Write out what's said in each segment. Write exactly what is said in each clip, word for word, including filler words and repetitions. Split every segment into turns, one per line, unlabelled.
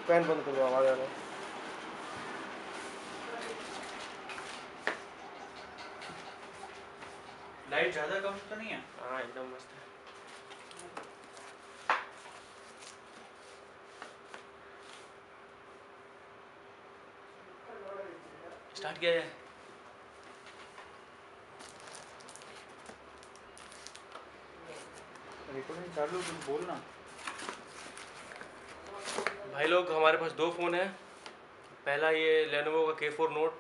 Fan बंद करो, आवाज आ रहा है।
लाइट ज़्यादा कम तो नहीं है?
हाँ एकदम मस्त है।
स्टार्ट किया है। रिकॉर्डिंग चालू, कुछ बोलना।
भाई लोग हमारे पास दो फ़ोन है। पहला ये लेनोवो का के फोर नोट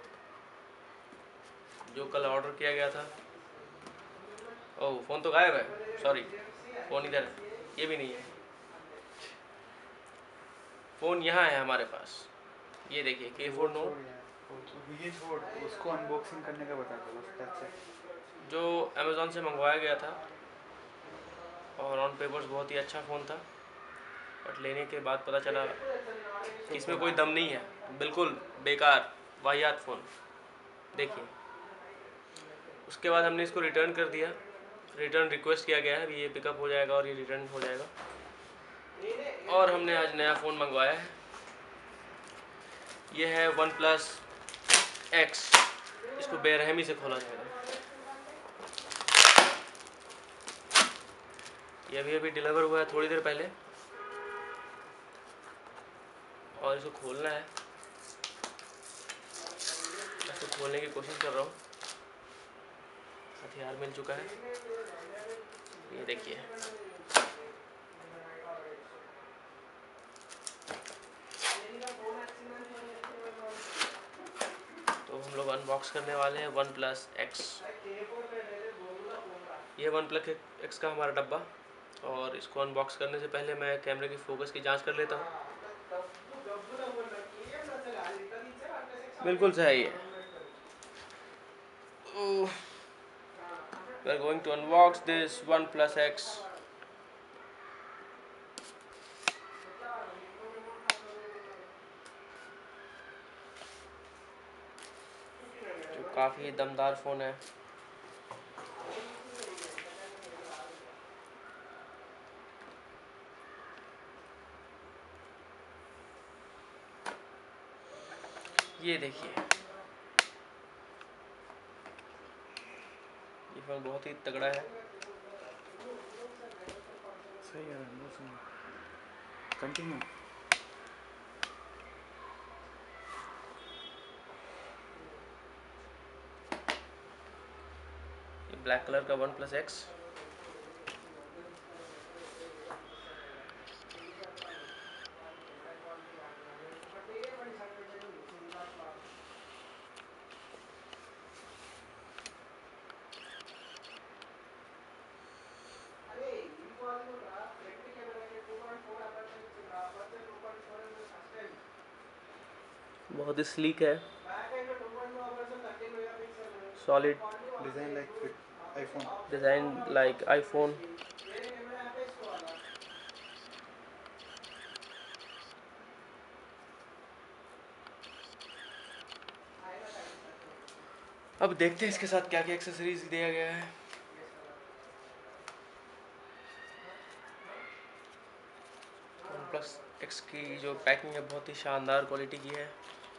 जो कल ऑर्डर किया गया था। ओह फ़ोन तो गायब है, सॉरी फ़ोन इधर है, ये भी नहीं है। फ़ोन यहाँ है हमारे पास, ये देखिए के फोर नोट।
ये छोड़, उसको अनबॉक्सिंग करने का बता दो बस, that's it।
जो अमेज़ॉन से मंगवाया गया था और ऑन पेपर्स बहुत ही अच्छा फ़ोन था, बट लेने के बाद पता चला कि इसमें कोई दम नहीं है, बिल्कुल बेकार वाहियात फ़ोन। देखिए, उसके बाद हमने इसको रिटर्न कर दिया। रिटर्न रिक्वेस्ट किया गया है, अभी ये पिकअप हो जाएगा और ये रिटर्न हो जाएगा। और हमने आज नया फ़ोन मंगवाया है, ये है वन प्लस एक्स। इसको बेरहमी से खोला जाएगा। ये अभी अभी डिलीवर हुआ है थोड़ी देर पहले, और इसको खोलना है। इसको खोलने की कोशिश कर रहा हूँ, हथियार मिल चुका है, ये देखिए। तो हम लोग अनबॉक्स करने वाले हैं वन प्लस एक्स। ये वन प्लस एक्स का हमारा डब्बा, और इसको अनबॉक्स करने से पहले मैं कैमरे की फोकस की जांच कर लेता हूँ। बिल्कुल सही है। We are going to unbox this OnePlus X. जो काफ़ी दमदार फ़ोन है। ये देखिए, ये फ़ोन बहुत ही तगड़ा है।
सही है, कंटिन्यू।
ये ब्लैक कलर का वन प्लस एक्स। बहुत ही स्लीक है, solid
design like iPhone.
Design like iPhone. अब देखते हैं इसके साथ क्या क्या एक्सेसरीज दिया गया है। वन प्लस एक्स की जो पैकिंग है बहुत ही शानदार क्वालिटी की है।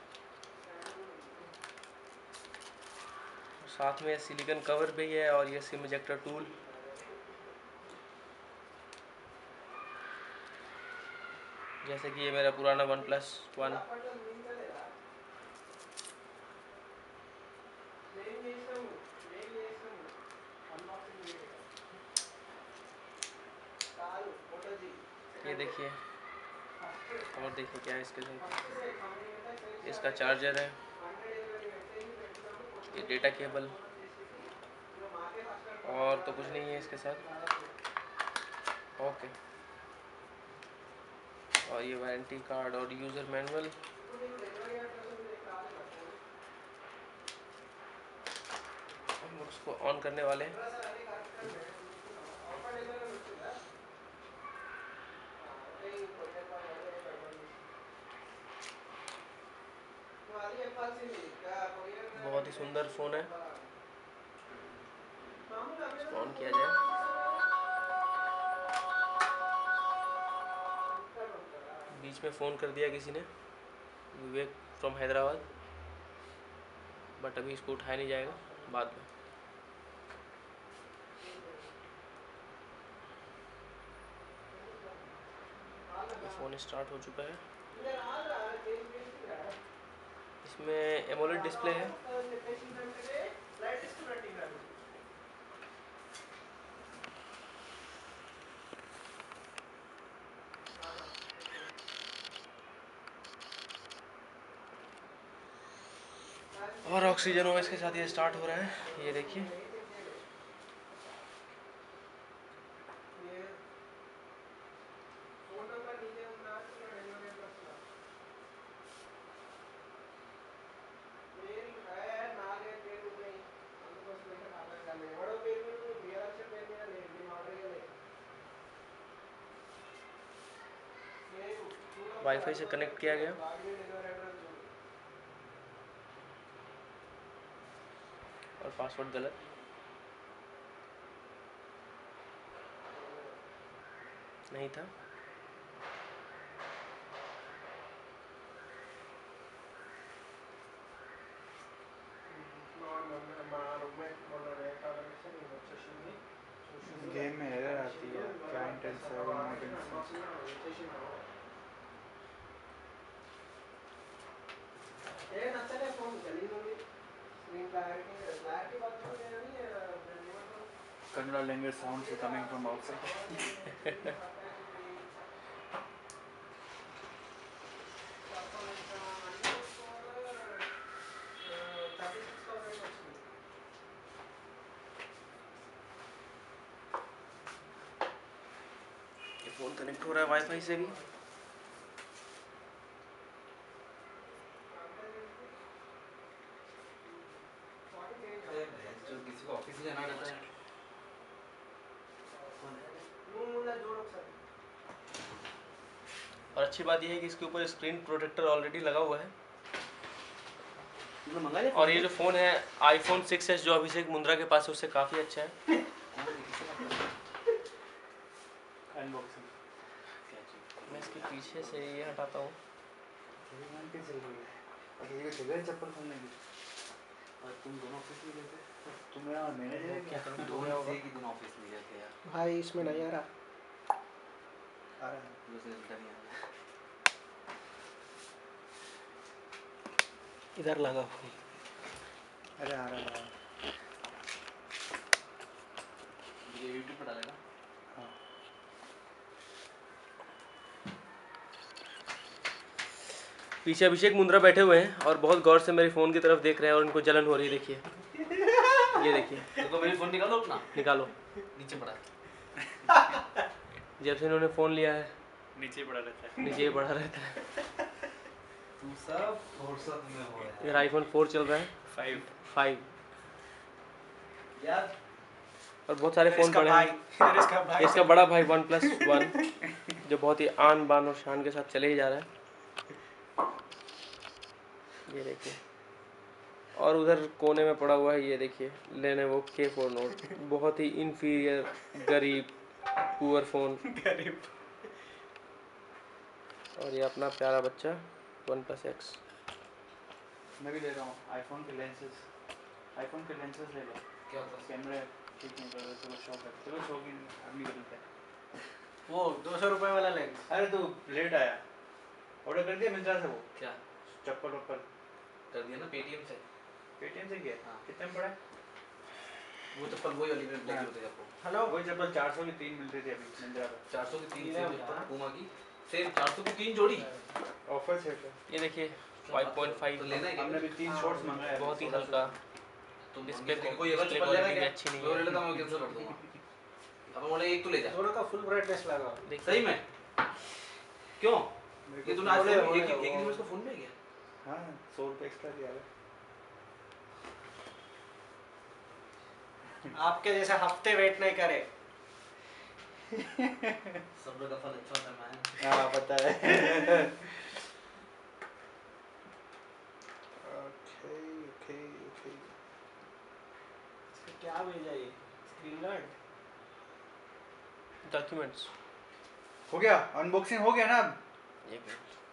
साथ में सिलिकॉन कवर भी है और ये सिम इजेक्टर टूल। जैसे कि ये मेरा पुराना वन प्लस वन। ये देखिए, और देखिए क्या है इसके साथ। इसका चार्जर है, ये डेटा केबल, और तो कुछ नहीं है इसके साथ। ओके, और ये वारंटी कार्ड और यूज़र मैनुअल। हम लोग उसको ऑन करने वाले हैं। बहुत ही सुंदर फ़ोन है। इसको ऑन किया जाए। बीच में फ़ोन कर दिया किसी ने, विवेक फ्रॉम हैदराबाद, बट अभी इसको उठाया नहीं जाएगा, बाद में। फ़ोन स्टार्ट हो चुका है। इसमें एमोलेड डिस्प्ले है। और ऑक्सीजन ओएस के साथ ये स्टार्ट हो रहा है, ये देखिए। वाईफाई से कनेक्ट किया गया और पासवर्ड गलत। नहीं था।
गेम में एरर आती है, क्या इंटेंस है वो not intense. Kannada language sounds are coming from outside.
ये फ़ोन कनेक्ट हो रहा है वाईफाई से भी।
जो किसी को ऑफिस जाना रहता है।
और अच्छी बात यह है कि इसके ऊपर स्क्रीन प्रोटेक्टर ऑलरेडी लगा हुआ है। और ये जो फ़ोन है आईफोन सिक्स एस जो अभिषेक मुंद्रा के पास है उससे काफ़ी अच्छा है।
अनबॉक्सिंग
मैं इसके पीछे से ये हटाता हूँ।
चप्पल खोलने की
और तुम दोनों ऑफिस में गए थे?
तुम यहाँ मैनेजर
क्या करें?
दोनों एक ही दिन ऑफिस में गए थे यार।
भाई इसमें नहीं आ रहा,
आ रहा है।
दूसरे दिन नहीं आ रहा।
इधर लगा।
अरे आ रहा है।
ये यूट्यूब पर डालेगा।
हाँ
पीछे अभिषेक मुंद्रा बैठे हुए हैं और बहुत गौर से मेरे फ़ोन की तरफ देख रहे हैं और इनको जलन हो रही है। देखिए, ये देखिए।
देखो मेरी फोन निकालो अपना।
निकालो।
नीचे पड़ा है।
जब से इन्होंने फ़ोन लिया है
नीचे पड़ा रहता है।
नीचे ही पड़ा रहता है।
तू सब फुर्सत में हो यार।
इधर आईफोन फोर चल रहा है,
फाइव
फाइव,
यार
और बहुत सारे फ़ोन पड़े हैं।
इसका भाई
इसका बड़ा भाई वन प्लस वन जो बहुत ही आन बान और शान के साथ चले ही जा रहा है। ये देखिए। और उधर कोने में पड़ा हुआ है, ये देखिए, लेनोवो के फोर नोट, बहुत ही इन्फीरियर, गरीब, पुअर फ़ोन।
गरीब।
और ये अपना प्यारा बच्चा वन प्लस एक्स।
मैं भी ले रहा हूँ आईफोन के लेंसेज। आईफोन के लेंसेज ले लो।
क्या होता है?
कैमरे ठीक नहीं कर रहे, चलो शौक है, चलो शौकीन आदमी बदलता है।
वो दो सौ रुपये वाला लेंस।
अरे तू लेट आया, ऑर्डर कर दिया मिंत्रा से वो
क्या
चप्पल वप्पल?
कर दिया ना पेटीएम से।
पेटीएम से किया?
हाँ।
कितने में पड़ा है?
वो चप्पल वही वाली में लगी होती है आपको।
हेलो,
वही चप्पल चार सौ की तीन मिल रही थी अभी मिंत्रा पर।
चार सौ की तीन
ये
सेम
होता है।
पूमा की सेम चार सौ की तीन जोड़ी।
ऑफर से है।
ये देखिए फाइव पॉइंट
तो
फाइव,
लेना है क्या?
हमने भी तीन शॉर्ट्स मंगाए हैं।
बहुत ही हल्का।
तुम
डिस्प्ले
डिस्प्ले कोई अगर
डिस्प्ले
चप्पल लेना है
क्वालिटी
क्या?
अच्छी नहीं
मैं वो
है।
ले लेता हूँ, मैं कैंसिल कर दूंगा। अब बोले एक तो ले जा।
दोनों का फुल ब्राइटनेस लगा।
देखिए
सही में? क्यों?
मेरे
ये
को
तूने आज
बोले-
फोन-
बोले
एक एक
वो-
दिन में इसको फोन में गया?
हाँ सौ रुपये एक्स्ट्रा दिया है।
आपके जैसे हफ्ते वेट नहीं करे।
सब्र का फल अच्छा होता है मैन।
हाँ पता है। Okay okay okay.
इसका क्या भेजा ये? Screen guard.
डॉक्यूमेंट्स।
हो गया अनबॉक्सिंग हो गया ना?
एक मिनट